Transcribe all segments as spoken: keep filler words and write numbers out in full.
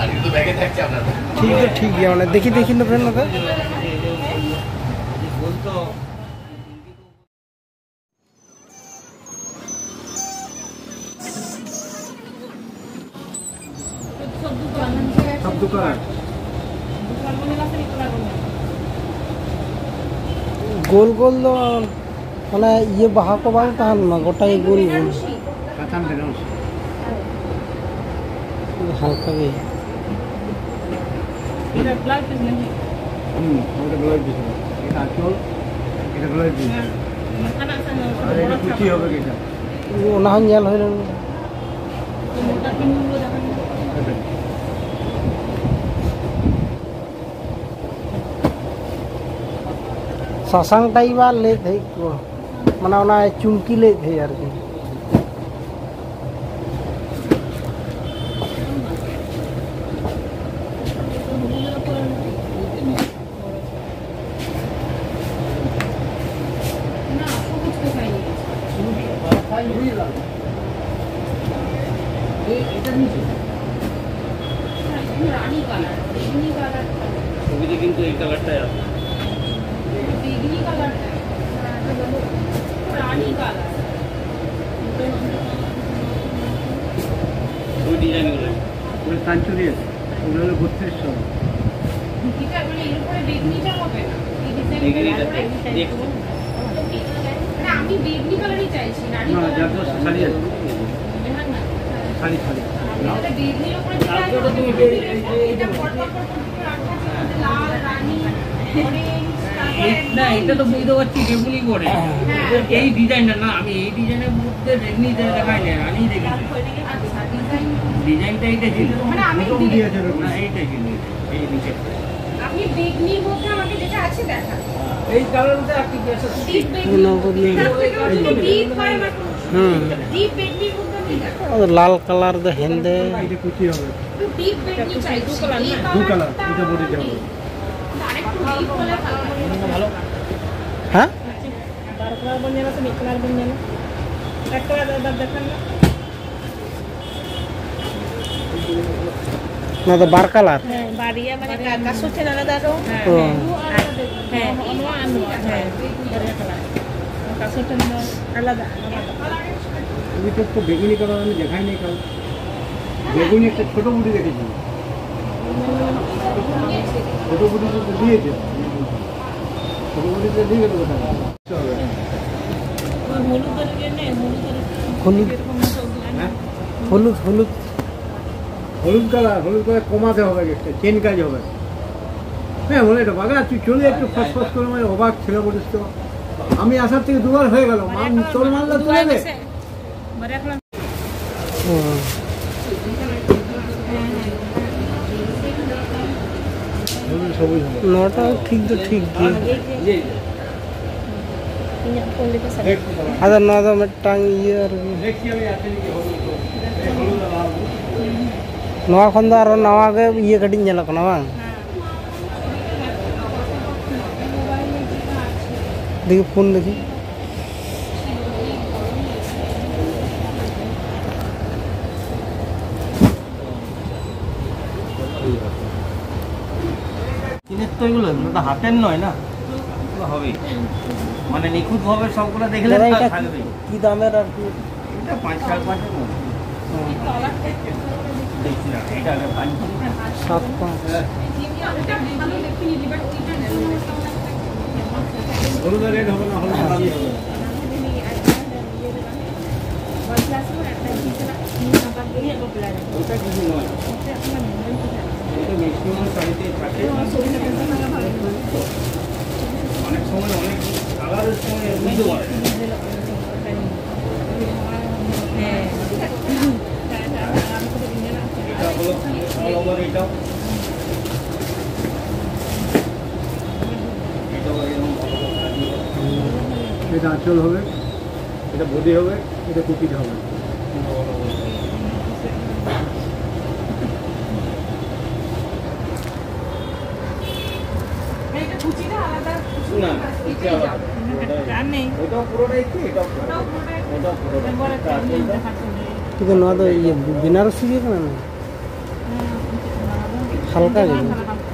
ठीक है ठीक है मैंने देखी देखी ना फ्रेंड लगा सब दुकान गोल गोल दो माने ये बाहा को बांग तान ना गोटा ये गोल गोल काचान देना हल्का भी ये ब्लैक पीस नहीं हम्म वो ब्लैक पीस है ये आचल ये ब्लैक पीस खाना सा अरे ये कुछ ही होगा क्या वो ना ᱧᱮᱞ होय ना मोटा पिन वो देखा सासांग टाइबा ले थे को माने ओना चुमकी ले थे यार की না এটা তো বুঝতে পারছি কেবলই করে এই ডিজাইনটা না আমি এই ডিজাইনের মধ্যে রেডমি দেখাই না আমি দেখেছি ডিজাইনটা এইটা ছিল মানে আমি দিয়েছে না এইটা ছিল এই নিচে আপনি বেগনির মধ্যে আমাকে যেটা আছে দেখা এই কালারটা আপনি কি আছে ডিপ বেগনি ডিপ হয় হুম ডিপ বেগনির মধ্যে আমি দেখা আর লাল কালার দে হেন্দে এটা কুচি হবে তো ডিপ বেগনি চাই দু কালার না দু কালার এটা বডি যাবে আরেকটু ডিপ হলে ভালো হ্যাঁ বারো কালার বন জানা তো কালার বন জানা এক কালার দাদা দেখান না না তো বার কালার হ্যাঁ বাড়িয়া মানে কাকা সুতে না দাদা হ্যাঁ হ্যাঁ অনু আনু হ্যাঁ বাড়িয়া কালার কাকা সুতে না আলাদা আমি তো তো বেগুনি কালার আমি দেখাই নাই কাল বেগুনি একটা ছোট বুটি দেখেছি ছোট বুটি তো দিয়েছে ছোট বুটি তো দিয়ে গেল কথা হলুদ করে নে হলুদ হলুদ হলুদ হলুদ কালার হলুদ করে কমাতে হবে একটা চেন কাজ হবে হ্যাঁ বলে এটা বাগা তুই চলে একটু ফসফস করে মানে অবাক ছিল বলিস তো আমি আসার থেকে দুবার হয়ে গেল মান তোর মানলা তো নেবে নটা ঠিক তো ঠিক ada nada metang iya nawa khonda aro nawa ge iya gadi nyala kana bang dekhi phone dekhi কিনে তো এগুলো না হাতের নয় না হবে মানে নিখুঁত ভাবে সবগুলো দেখলে থাকবে কি দামের আর কি এটা পাঁচ সাড়ে পাঁচ দেখছি না এটা আগে পাঁচ সাত পাঁচ হলুদ রেড হবে না হলুদ দামি হবে ওটা কিছু নয় এটা ম্যাক্সিমাম সাইজে থাকে অনেক সময় অনেক কালারের সময় বুঝতে পারে হ্যাঁ এটা হলো অল ওভার এটা এটা আঁচল হবে এটা বডি হবে এটা কুকিজ হবে না এটা পুরোটাই কি এটা পুরোটাই এটা পুরোটাই কিন্তু না তো এই বিনারসি কি না হালকা গেল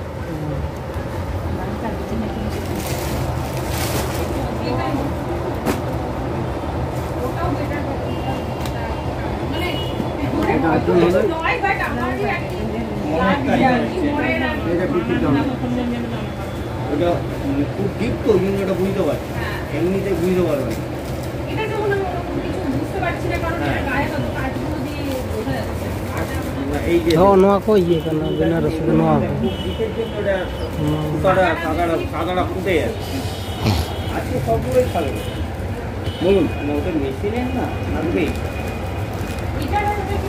খুব ডিপ তো কিন্তু এটা বুঝতে পারছি এমনিতে বুঝতে পারবে না এটা যখন বুঝতে পারছি না কারণ গায়ে কত কাজগুলো দিয়ে বোঝা যাচ্ছে এই যে ও নোয়া কই ইয়ে কেন বেনারস নোয়া ডিপের জন্য এটা সাদা সাদা সাদাটা ফুটে যাচ্ছে আজকে সবগুলোই খাবে বলুন ওটা মেশিনে না থাকবে এটা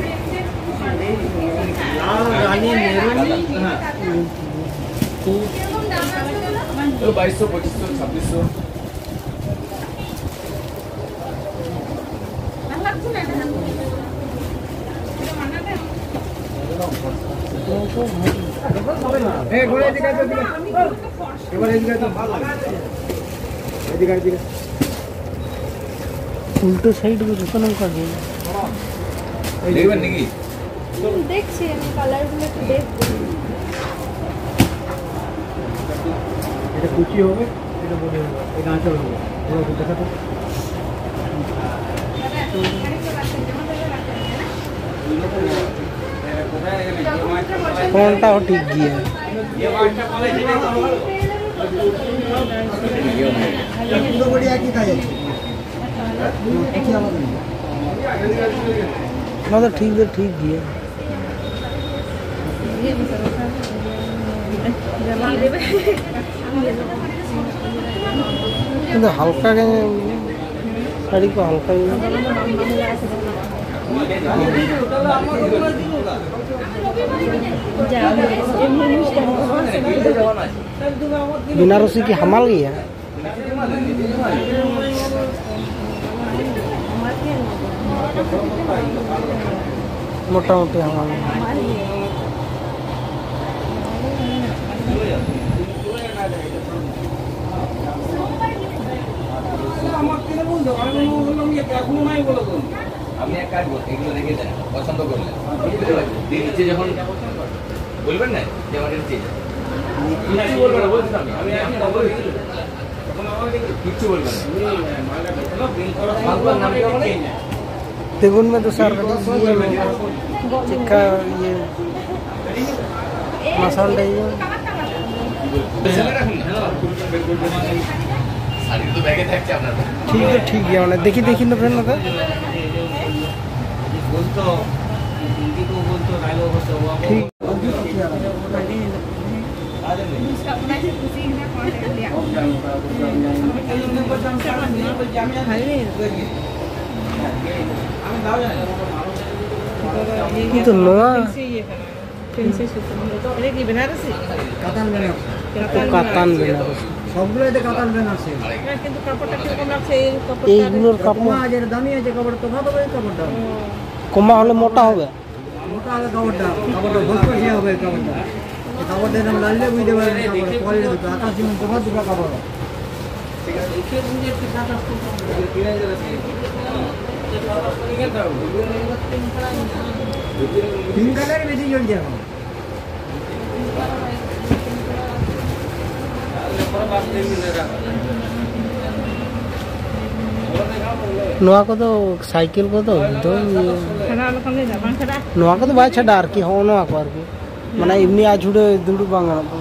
লাল রানী মেরুন হ্যাঁ तो बाईस सौ पच्चीस सौ छब्बीस सौ উল্টো সাইড জুতো নৌকা দেখবেন নাকি দেখছি আমি কালারগুলো একটু দেখবো এটা কুচি হবে এটা বড় হবে এটা আঁচল হবে এটা দেখা তো কোনটা ঠিক গিয়ে না তো ঠিক ঠিক গিয়ে কিন্তু হালকা শাড়ি को হালকা बनारसी की हमाल गई है मोटा मोटी हमाल আপনি এক কাজ করুন এগুলো রেখে দেন পছন্দ করলেন নিচে যখন বলবেন না যে আমার নিচে কিছু বলবেন না বলছি আমি আমি কিচ্ছু বলবেন না तेगुन में तो सर चिक्का ये मसाला चाहिए ठीक है ठीक है मैंने देखी देखी ना फ्रेंड मतलब ठीक ये तो नया এটা কি বেনারসি कातान बनारसी तो कातान बनारसी সবগুলো এটা কাতান বেনারসি কিন্তু কাপড়টা কিরকম লাগছে এই কাপড়টা এইগুলোর কাপড় আজের দামি আছে কাপড় তো কত করে কাপড়টা কমা হলে মোটা হবে মোটা হলে কাপড়টা কাপড়টা ভস্ম হবে কাপড়টা কাপড়টা এরকম লাললে বুঝতে পারবেন কাপড় পরে দুটো আকাশ যেমন তোমার দুটো কাপড় তিন কালার বেশি চলছে এখন नोआ को तो साइकिल को तो दो नोआ को तो भाई छड़ा आर की हो नोआ को आर की माने इवनी आज जुड़े दुड़ू बांगा तो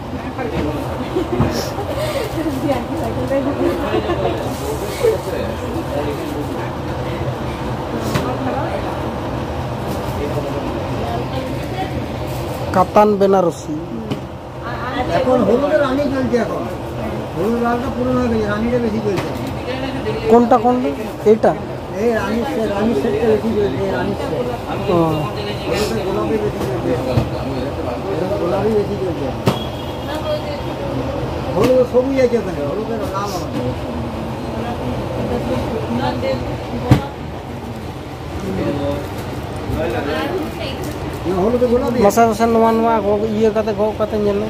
কাতান বেনারসি এখন হলুদের রানী চলছে এখন হলুদ লালটা পুরনো হয়ে গেছে রানীটা বেশি চলছে কোনটা কোনটা এটা এই রানী সেট রানী সেটটা বেশি চলছে রানী সেট ও গোলাপি বেশি চলছে গোলাপি বেশি চলছে হলুদ সবুজ আছে ওখানে হলুদের লাল হলুদ গোলাপি मसा मसा नवा नवा ये कते गो कते नेलो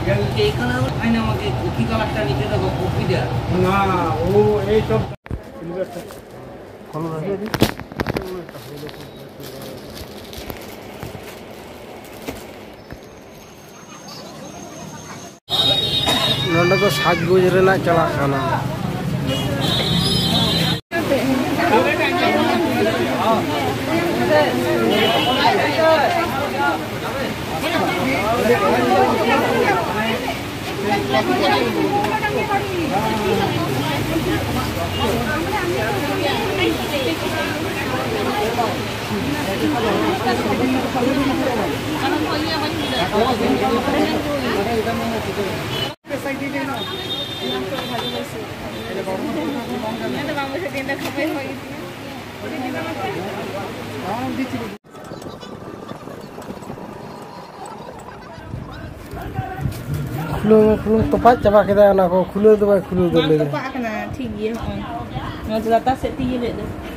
এইখানে আইন আমাকে কপি কালারটা নিতে দেবো কপি দেওয়া না ও এই সব नोंडे तो साजगोज रेना चला खाना खुलो खुलो तो पाँच चबा के दाया ना को खुलो तो भाई खुलो तो ले Pak kena tinggi ya. Mau terletak set tinggi deh.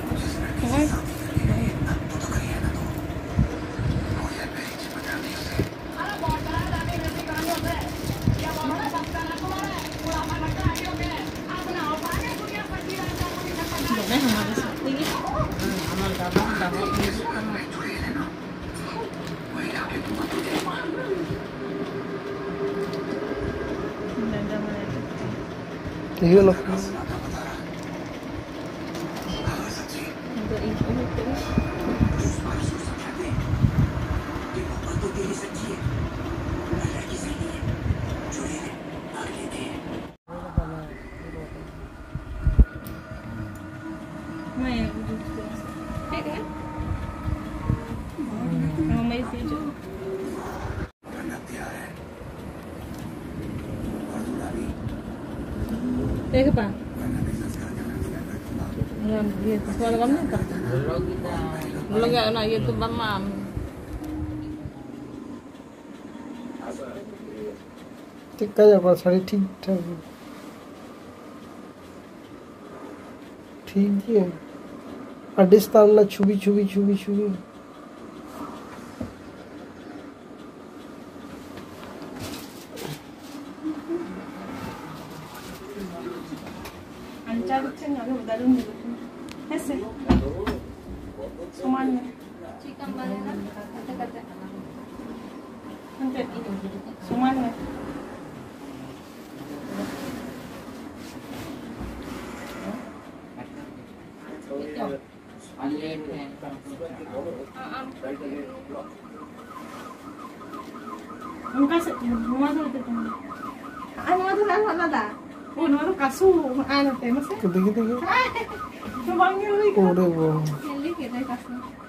ये लो Teka pa. Ayan, dito. Suara kami ka. Lagi na YouTube ba ma'am? ठीक है जब सारी ठीक ठाक ठीक है अडिस्तान ना छुबी छुबी छुबी छुबी Ancar ceng ada dalam dulu. Hese. Semuanya. Chicken banana kata-kata. Nanti ini semuanya. Enggak sih, rumah tuh itu. Anu tuh kan mana dah? Oh, nama tuh kasu, anu teh masih. कितने कितने Coba ngeli. ओरे वो Ngeli kita kasu.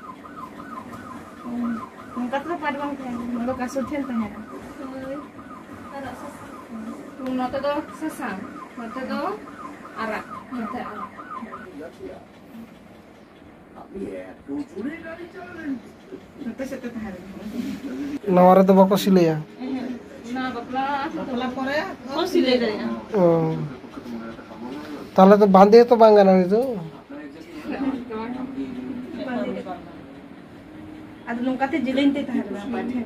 Mungkin tuh pada bang teh, nama kasu teh teh. Nota tuh sesam, nota tuh arak, nota arak. Nota satu hari. नवारे तो बाको सिले या Nah, bapla, bapla Korea, oh sih dari ya. ओ ताले तो बांधे तो बांगा ना itu Ada nungkatnya jelin teh tahar bang pada.